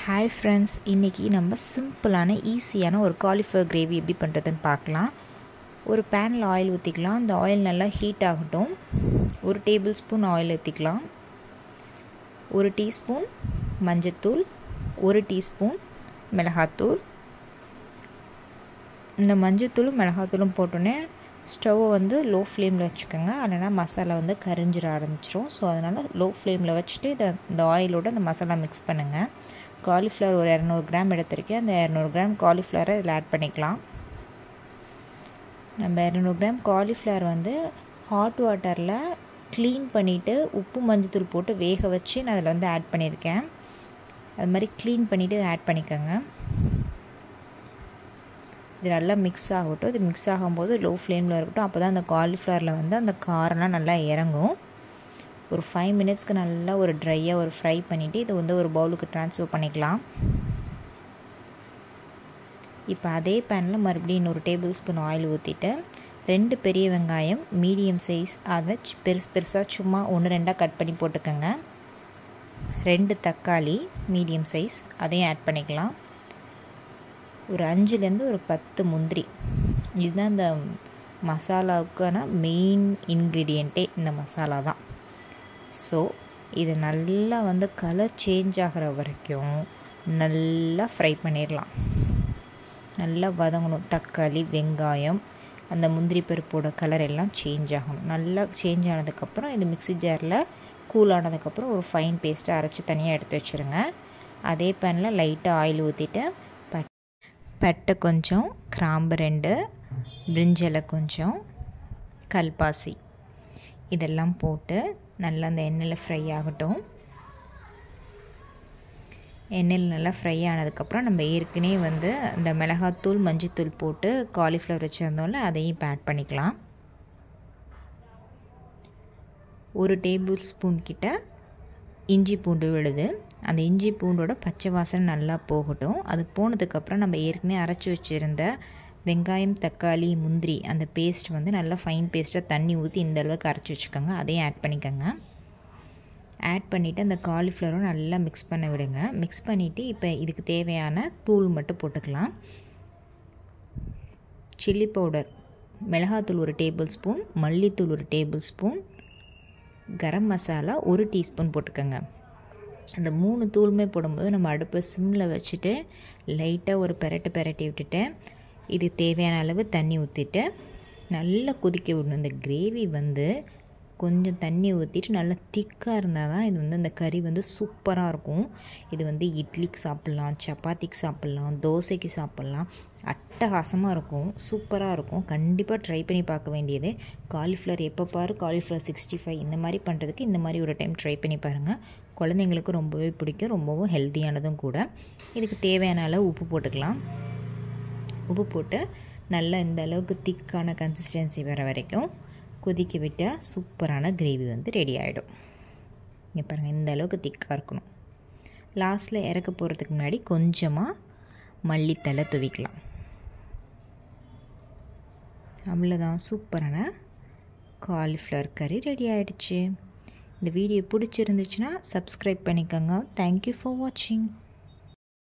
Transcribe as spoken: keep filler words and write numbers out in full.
Hi friends, இன்னைக்கு நம்ம சிம்பிளான ஈஸியான ஒரு காலிஃப்ளவர் கிரேவி எப்படி பண்ணுறதுன்னு பார்க்கலாம். ஒரு பேனில் ஆயில் ஊற்றிக்கலாம். அந்த ஆயில் நல்லா ஹீட் ஆகட்டும். ஒரு டேபிள் ஸ்பூன் ஆயில் ஊற்றிக்கலாம். ஒரு டீஸ்பூன் மஞ்சத்தூள், ஒரு டீஸ்பூன் மிளகாத்தூள். இந்த மஞ்சத்தூளும் மிளகாத்தூளும் போட்டோன்னே ஸ்டவ்வை வந்து லோ ஃப்ளேமில் வச்சுக்கோங்க. இல்லைனா மசாலா வந்து கரிஞ்சிட ஆரம்பிச்சிடும். ஸோ அதனால் லோ ஃப்ளேமில் வச்சுட்டு இதை இந்த ஆயிலோடு அந்த மசாலா மிக்ஸ் பண்ணுங்கள். காலிஃப்ளவர் ஒரு இரநூறு கிராம் எடுத்திருக்கேன். அந்த இரநூறு கிராம் காலிஃப்ளவரை இதில் ஆட் பண்ணிக்கலாம். நம்ம இரநூறு கிராம் காலிஃப்ளவர் வந்து ஹாட் வாட்டரில் க்ளீன் பண்ணிவிட்டு உப்பு மஞ்சத்தூள் போட்டு வேக வச்சு நான் அதில் வந்து ஆட் பண்ணியிருக்கேன். அது மாதிரி க்ளீன் பண்ணிவிட்டு இதை ஆட் பண்ணிக்கோங்க. இது நல்லா மிக்ஸ் ஆகட்டும். இது மிக்ஸ் ஆகும்போது லோ ஃப்ளேமில் இருக்கட்டும். அப்போ தான் அந்த காலிஃப்ளவரில் வந்து அந்த காரம்லாம் நல்லா இறங்கும். ஒரு ஃபைவ் மினிட்ஸ்க்கு நல்லா ஒரு ட்ரையாக ஒரு ஃப்ரை பண்ணிவிட்டு இதை வந்து ஒரு பவுலுக்கு ட்ரான்ஸ்ஃபர் பண்ணிக்கலாம். இப்போ அதே பேனில் மறுபடியும் இன்னொரு டேபிள் ஸ்பூன் ஆயில் ஊற்றிட்டு ரெண்டு பெரிய வெங்காயம் மீடியம் சைஸ் அதை பெருசு பெருசாக சும்மா ஒன்று ரெண்டாக கட் பண்ணி போட்டுக்கோங்க. ரெண்டு தக்காளி மீடியம் சைஸ் அதையும் ஆட் பண்ணிக்கலாம். ஒரு அஞ்சுலேருந்து ஒரு பத்து முந்திரி. இதுதான் இந்த மசாலாவுக்கான மெயின் இன்க்ரீடியண்ட்டே இந்த மசாலா தான். ஸோ இது நல்லா வந்து கலர் சேஞ்ச் ஆகிற வரைக்கும் நல்லா ஃப்ரை பண்ணிடலாம். நல்லா வதங்கணும். தக்காளி வெங்காயம் அந்த முந்திரி பருப்போட கலர் எல்லாம் சேஞ்ச் ஆகணும். நல்லா சேஞ்ச் ஆனதுக்கப்புறம் இது மிக்ஸி ஜாரில் கூல் ஆனதுக்கப்புறம் ஒரு ஃபைன் பேஸ்ட்டாக அரைச்சி தனியாக எடுத்து வச்சுருங்க. அதே பேனில் லைட்டாக ஆயில் ஊற்றிட்டு பட் பட்டை கொஞ்சம், கிராம்பு ரெண்டு, பிரிஞ்சலை கொஞ்சம், கல்பாசி இதெல்லாம் போட்டு நல்லா அந்த எண்ணெயில் ஃப்ரை ஆகட்டும். எண்ணெயில் நல்லா ஃப்ரை ஆனதுக்கப்புறம் நம்ம ஏற்கனவே வந்து இந்த மிளகாத்தூள் மஞ்சத்தூள் போட்டு காலிஃப்ளவர் வச்சுருந்தோம்ல அதையும் இப்போ ஆட் பண்ணிக்கலாம். ஒரு டேபிள் ஸ்பூன் கிட்ட இஞ்சி பூண்டு விழுது. அந்த இஞ்சி பூண்டோட பச்சை வாசனை நல்லா போகட்டும். அது போனதுக்கப்புறம் நம்ம ஏற்கனவே அரைச்சி வச்சுருந்த வெங்காயம் தக்காளி முந்திரி அந்த பேஸ்ட் வந்து நல்லா ஃபைன் பேஸ்ட்டாக தண்ணி ஊற்றி இந்த அளவுக்கு அரைச்சி வச்சுக்கோங்க. அதையும் ஆட் பண்ணிக்கோங்க. ஆட் பண்ணிவிட்டு அந்த காலிஃப்ளவரும் நல்லா மிக்ஸ் பண்ண விடுங்க. மிக்ஸ் பண்ணிவிட்டு இப்போ இதுக்கு தேவையான தூள் மட்டும் போட்டுக்கலாம். சில்லி பவுடர் மிளகாத்தூள் ஒரு டேபிள் ஸ்பூன், மல்லித்தூள் ஒரு டேபிள் ஸ்பூன், கரம் மசாலா ஒரு டீஸ்பூன் போட்டுக்கோங்க. அந்த மூணு தூளுமே போடும்போது நம்ம அடுப்பை சிம்மில் வச்சுட்டு லைட்டாக ஒரு பெரட்டு பெரட்டி விட்டுட்டு இது தேவையான அளவு தண்ணி ஊற்றிட்டு நல்லா கொதிக்க விடணும். இந்த கிரேவி வந்து கொஞ்சம் தண்ணி ஊற்றிட்டு நல்லா திக்காக இருந்தால் தான் இது வந்து அந்த கறி வந்து சூப்பராக இருக்கும். இது வந்து இட்லிக்கு சாப்பிட்லாம், சப்பாத்திக்கு சாப்பிட்லாம், தோசைக்கு சாப்பிட்லாம். அட்டகாசமாக இருக்கும், சூப்பராக இருக்கும். கண்டிப்பாக ட்ரை பண்ணி பார்க்க வேண்டியது. காலிஃப்ளவர் எப்போ பாரு காலிஃப்ளவர் சிக்ஸ்டி ஃபைவ் இந்த மாதிரி பண்ணுறதுக்கு இந்த மாதிரி ஒரு டைம் ட்ரை பண்ணி பாருங்கள். குழந்தைங்களுக்கு ரொம்பவே பிடிக்கும், ரொம்பவும் ஹெல்த்தியானதும் கூட. இதுக்கு தேவையான அளவு உப்பு போட்டுக்கலாம். உப்பு போட்டு நல்லா இந்த அளவுக்கு திக்கான கன்சிஸ்டன்சி வர வரைக்கும் கொதிக்க விட்டால் சூப்பரான கிரேவி வந்து ரெடி ஆகிடும். இங்கே பாருங்கள், இந்த அளவுக்கு திக்காக இருக்கணும். லாஸ்ட்டில் இறக்க போகிறதுக்கு முன்னாடி கொஞ்சமாக மல்லித்தலை துவிக்கலாம். அவ்வளோதான், சூப்பரான காலிஃப்ளவர் கறி ரெடி ஆகிடுச்சு. இந்த வீடியோ பிடிச்சிருந்துச்சுன்னா சப்ஸ்கிரைப் பண்ணிக்கோங்க. தேங்க்யூ ஃபார் வாட்சிங்.